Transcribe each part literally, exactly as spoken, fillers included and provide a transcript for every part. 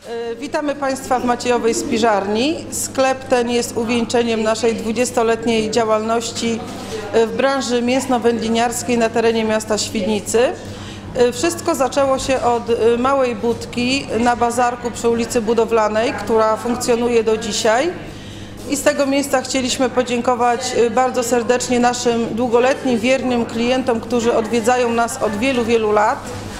Witamy Państwa w Maciejowej Spiżarni. Sklep ten jest uwieńczeniem naszej dwudziestoletniej działalności w branży mięsno-wędliniarskiej na terenie miasta Świdnicy. Wszystko zaczęło się od małej budki na bazarku przy ulicy Budowlanej, która funkcjonuje do dzisiaj. I z tego miejsca chcieliśmy podziękować bardzo serdecznie naszym długoletnim, wiernym klientom, którzy odwiedzają nas od wielu, wielu lat.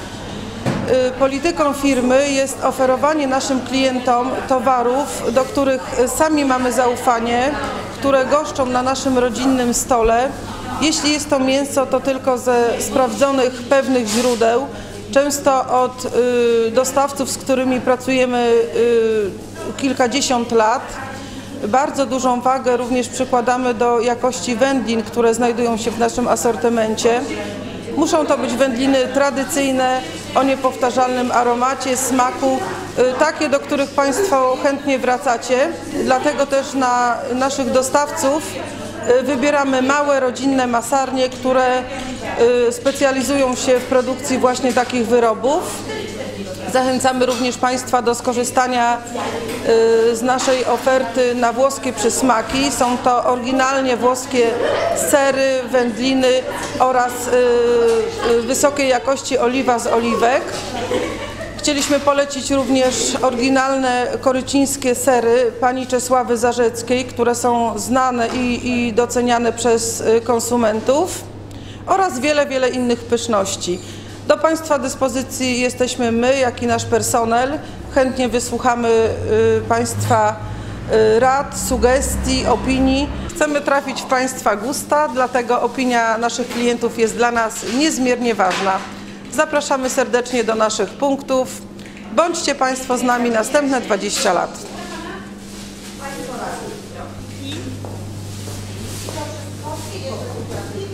Polityką firmy jest oferowanie naszym klientom towarów, do których sami mamy zaufanie, które goszczą na naszym rodzinnym stole. Jeśli jest to mięso, to tylko ze sprawdzonych, pewnych źródeł, często od y, dostawców, z którymi pracujemy y, kilkadziesiąt lat. Bardzo dużą wagę również przykładamy do jakości wędlin, które znajdują się w naszym asortymencie. Muszą to być wędliny tradycyjne, o niepowtarzalnym aromacie, smaku, takie, do których Państwo chętnie wracacie. Dlatego też na naszych dostawców wybieramy małe, rodzinne masarnie, które specjalizują się w produkcji właśnie takich wyrobów. Zachęcamy również Państwa do skorzystania z naszej oferty na włoskie przysmaki. Są to oryginalnie włoskie sery, wędliny oraz wysokiej jakości oliwa z oliwek. Chcieliśmy polecić również oryginalne korycińskie sery pani Czesławy Zarzeckiej, które są znane i, i doceniane przez konsumentów, oraz wiele, wiele innych pyszności. Do Państwa dyspozycji jesteśmy my, jak i nasz personel. Chętnie wysłuchamy y, Państwa y, rad, sugestii, opinii. Chcemy trafić w Państwa gusta, dlatego opinia naszych klientów jest dla nas niezmiernie ważna. Zapraszamy serdecznie do naszych punktów. Bądźcie Państwo z nami następne dwadzieścia lat. I